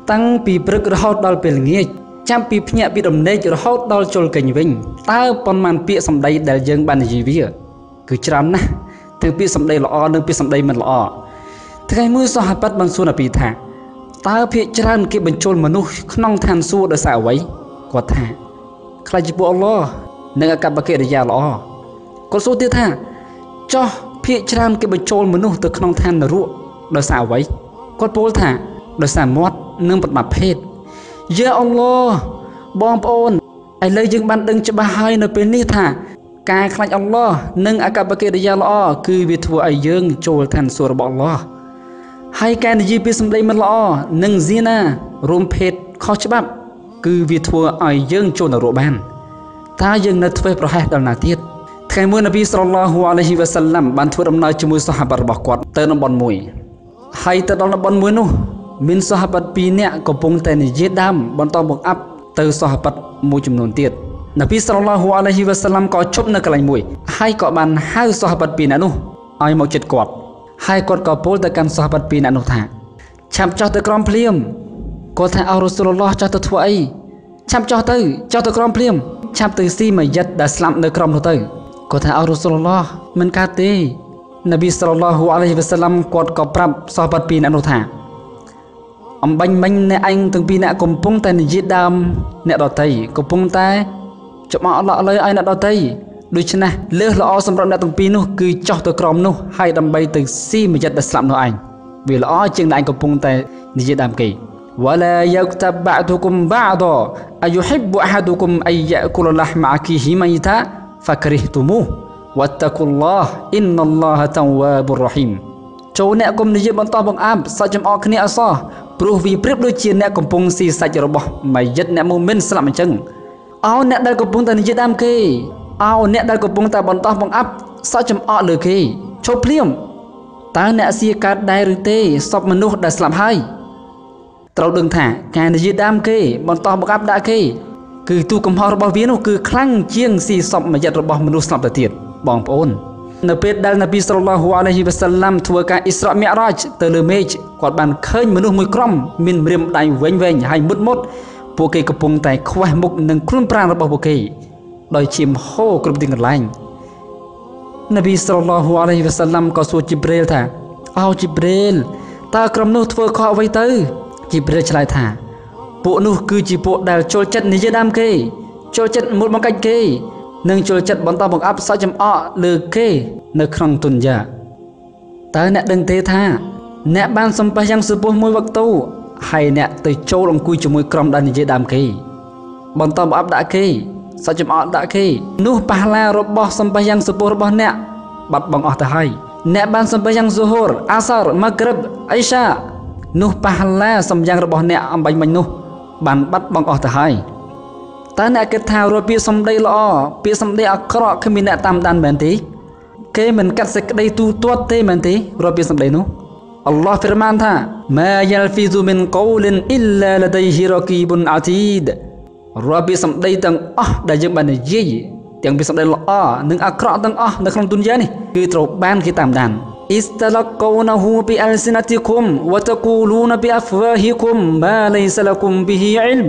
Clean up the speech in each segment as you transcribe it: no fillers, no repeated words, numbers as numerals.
តាំងពីព្រឹករហូតដល់ពេលល្ងាចចាំពីភ្ញាក់ពីដំណេករហូតដល់ជល់កេញវិញតើប៉ុន្មានពាក្យសម្ដីដែលយើងបាននិយាយវាគឺច្រើនណាស់ទាំងពាក្យសម្ដីល្អនិងពាក្យសម្ដីមិនល្អថ្ងៃមួយសាហាបបានសួរនប៊ីថាតើភាគច្រើនគេបញ្ចូលមនុស្សក្នុងឋានសួគ៌ដោយសារអ្វីគាត់ថាខ្លាចចំពោះអល់ឡោះនិងអកប្បកិរិយាល្អគាត់សួរទៀតថាចោះភាគច្រើនគេបញ្ចូលមនុស្សទៅក្នុងឋាននរកដោយសារអ្វីគាត់ពោលថាដោយសារមាត់និងប្រមាថភេទយ៉ាអល់ឡោះបងប្អូនឥឡូវយើងបានដឹងច្បាស់ហើយនៅពេលនេះថាការខ្លាចអល់ឡោះនិងអកប្បកិរិយាល្អគឺវាធ្វើឲ្យយើងចូលឋានសួគ៌របស់អល់ឡោះហើយការនិយាយពីសម្ដីមិនល្អនិងស៊ីណារួមភេទខុសច្បាប់គឺវាធ្វើឲ្យយើងចូលនរកបានតើយើងនៅធ្វេសប្រហែសដល់ណាទៀតថ្ងៃមួយនប៊ីសល្លឡោះអាឡៃហ៊ីវ៉ាសាឡាំបានធ្វើដំណើរជាមួយសាហាបរបស់គាត់ទៅតំបន់មួយហើយទៅដល់តំបន់មួយនោះមានសាហាប2នាក់កំពុងតែនិយាយដើមបន្តបង្អាប់ទៅសាហាបមួយចំនួនទៀតនប៊ីសល្លឡោះអាឡៃហ៊ីវ៉ាសាឡាំក៏ជប់នៅកន្លែងមួយហើយក៏បានហៅសាហាប2នាក់នោះឲ្យមកជិតគាត់ហើយគាត់ក៏ពោលទៅកាន់សាហាប2នាក់នោះថាឆាប់ចុះទៅក្រោមភ្លាមគាត់ថាអោរ៉ូស៊ូលឡោះចុះទៅធ្វើអីឆាប់ចុះទៅក្រោមភ្លាមឆាប់ទៅស៊ីមួយយិតដែលស្លាប់នៅក្រោមនោះទៅគាត់ថាអោរ៉ូស៊ូលឡោះមិនកើតទេនប៊ីសល្លឡោះអាឡៃហ៊ីវ៉ាសាឡាំគាត់ក៏ប្រាប់សាហាប2នាក់នោះថាអំបញ្ញមិញអ្នកឯងទាំង2នាក់កំពុងតែនិយាយដើមអ្នកដតីកំពុងតែចំអកឡក់លើឲ្យអ្នកដតីដូច្នេះលើសល្អសម្រាប់អ្នកទាំងពីរនោះគឺចោះទៅក្រោមនោះហើយដើម្បីទៅស៊ីមួយយិតដែលស្លាប់នោះឯងវាល្អជាងអ្នកឯងកំពុងតែនិយាយដើមគេវ៉ាឡាយ៉ាកតាបាតុគុំបាដអាយុហ៊ីបអហាឌុគុំអៃយ៉ាគុលឡះម៉ាគីហ៊ីម៉ៃតាហ្វាគ្រីតុមូវ៉ាតាគុលឡោះអ៊ីនណឡោះតាវ៉ាបុររ៉ហ៊ីមចូលអ្នកកុំនិយាយបន្តបង្អាប់សាច់ចំអកគ្នាអសោះព្រោះវាប្រៀបដូចជាអ្នកកំពុងស៊ីសាច់របស់ម៉ាយិតអ្នកមូមីនស្លាប់អញ្ចឹងអោអ្នកដែលកំពុងតែនិយាយដើមគេអោអ្នកដែលកំពុងតែបន្តបង្អាប់សាច់ចំអកលើគេឈប់ភ្លាមតើអ្នកសៀកើតដែរឬទេសពមនុស្សដែលស្លាប់ហើយត្រូវដឹងថាការនិយាយដើមគេបន្តបង្អាប់ដាក់គេគឺទូកំហុសរបស់វានោះគឺខ្លាំងជាងស៊ីសពម៉ាយិតរបស់មនុស្សស្លាប់ទៅទៀតបងប្អូននៅពេលដែលនប៊ីសល្លឡោះអាឡៃហ៊ីវ៉ាសាឡាំធ្វើការអ៊ីស្រាមីអ៊រ៉ាជទៅលើមេឃគាត់បានឃើញមនុស្សមួយក្រុមមានម្រាមដៃវែងហើយមុតពួកគេកំពុងតែខ្វះមុខនិងខ្លួនប្រាណរបស់ពួកគេដោយឈាមហូរគ្រប់ទីកន្លែងនប៊ីសល្លឡោះអាឡៃហ៊ីវ៉ាសាឡាំក៏សួរជីប្រេលថាអោជីប្រេលតើក្រុមនោះធ្វើខុសអ្វីទៅជីប្រេលឆ្លើយថាពួកនោះគឺជាពួកដែលចូលចិត្តនិយាយដើមគេចូលចិត្តមុតបង្កាច់គេនិងចូលចិត្តបន្តបង្អាប់សាច់ចំអកលើគេនៅក្នុងទុនយ៉ាតើអ្នកដឹងទេថាអ្នកបានសំពះយ៉ាងសពោះមួយវឹកទូហើយអ្នកទៅចូលអង្គុយជាមួយក្រុមដែលនិយាយដើមគេបន្តបង្អាប់ដាក់គេសាច់ចំអកដាក់គេនោះប៉ះឡារបស់សំពះយ៉ាងសពោះរបស់អ្នកបាត់បង់អស់ទៅហើយអ្នកបានសំពះយ៉ាងស៊ូហូរអាសារម៉ាក្រិបអ៊ីសានោះប៉ះឡាសំយ៉ាងរបស់អ្នកអំបញ្ញមិញនោះបានបាត់បង់អស់ទៅហើយតើអ្នកគិតថារាល់ពាក្យសម្ដីល្អពាក្យសម្ដីអាក្រក់គ្មានអ្នកតាមដានមែនទេគេមិនកាត់សេចក្តីទូទាត់ទេមែនទេរាល់ពាក្យសម្ដីនោះអល់ឡោះហ្វីរម៉ានថាម៉ាយ៉ាល់ហ្វីស៊ូមីនកូលិនអ៊ីឡាលដៃហ៊ីរ៉ាគីប៊ុនអាទីដរាល់ពាក្យសម្ដីទាំងអស់ដែលយើងបាននិយាយទាំងពាក្យសម្ដីល្អនិងអាក្រក់ទាំងអស់នៅក្នុងទុនយ៉ានេះគឺត្រូវបានគេតាមដានاستلقونه بألسنتكم وتقولون بأفواهكم ما ليس لكم به علم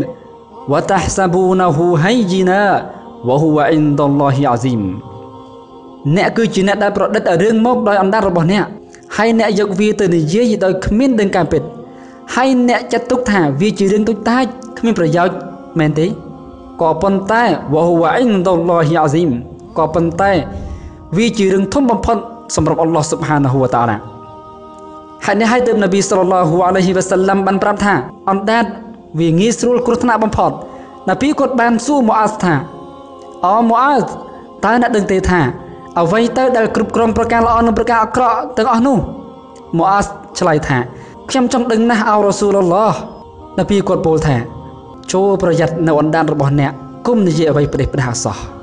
وتحسبونه هينا وهو عند الله عظيم អ្នកគឺជាអ្នកដែលប្រឌិតរឿងមកដោយអំណាចរបស់អ្នកហើយអ្នកយកវាទៅនិយាយដោយគ្មានដឹងការពិតហើយអ្នកចាត់ទុកថាវាជារឿងតូចតាចគ្មានប្រយោជន៍មែនទេក៏ប៉ុន្តែ وهو عند الله عظيم ក៏ប៉ុន្តែវាជារឿងធំបំផុតសម្រាប់អល់ឡោះស៊ុបហានាហ៊ូវតាអាឡាហើយនេះហើយទើបនប៊ីសល្លឡោះអាឡៃហ៊ីវ៉ាសាឡាំបានប្រាប់ថាអណ្ដាតវាងាយស្រួលគ្រោះថ្នាក់បំផុតនប៊ីគាត់បានសួរម៉ូអាសថាអូម៉ូអាសតើអ្នកដឹងទេថាអ្វីទៅដែលគ្រប់គ្រងប្រការល្អនិងប្រការអាក្រក់ទាំងអស់នោះម៉ូអាសឆ្លើយថាខ្ញុំចង់ដឹងណាស់អោរ៉ូស៊ូលឡោះនប៊ីគាត់ពោលថាចូលប្រយ័ត្ននៅអណ្ដាតរបស់អ្នកគុំនិយាយអ្វីផ្ដេសផ្ដាសអសោះ